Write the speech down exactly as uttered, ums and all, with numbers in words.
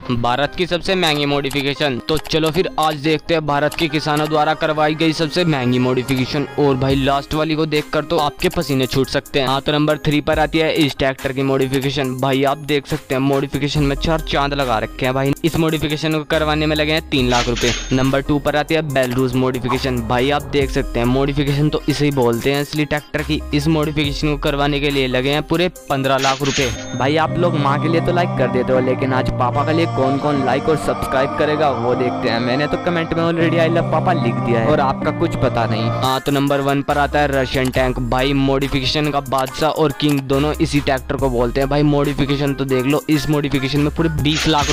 भारत की सबसे महंगी मॉडिफिकेशन। तो चलो फिर आज देखते हैं भारत के किसानों द्वारा करवाई गई सबसे महंगी मॉडिफिकेशन। और भाई लास्ट वाली को देखकर तो आपके पसीने छूट सकते हैं। हाँ तो नंबर थ्री पर आती है इस ट्रैक्टर की मॉडिफिकेशन। भाई आप देख सकते हैं मॉडिफिकेशन में चार चांद लगा रखे हैं भाई। इस मॉडिफिकेशन को करवाने में लगे हैं तीन लाख रुपए। नंबर टू पर आती है बेलरूस मॉडिफिकेशन। भाई आप देख सकते हैं मॉडिफिकेशन तो इसे ही बोलते हैं असली ट्रैक्टर की। इस मॉडिफिकेशन को करवाने के लिए लगे हैं पूरे पंद्रह लाख रुपए। भाई आप लोग माँ के लिए तो लाइक कर देते हो, लेकिन आज पापा के लिए कौन कौन लाइक और सब्सक्राइब करेगा वो देखते हैं। मैंने तो कमेंट में ऑलरेडी आई लव पापा लिख दिया है और आपका कुछ पता नहीं। हाँ तो नंबर वन पर आता है रशियन टैंक। भाई मॉडिफिकेशन का बादशाह और किंग दोनों इसी ट्रैक्टर को बोलते हैं। भाई मॉडिफिकेशन तो देख लो, इस मॉडिफिकेशन में पूरे बीस लाख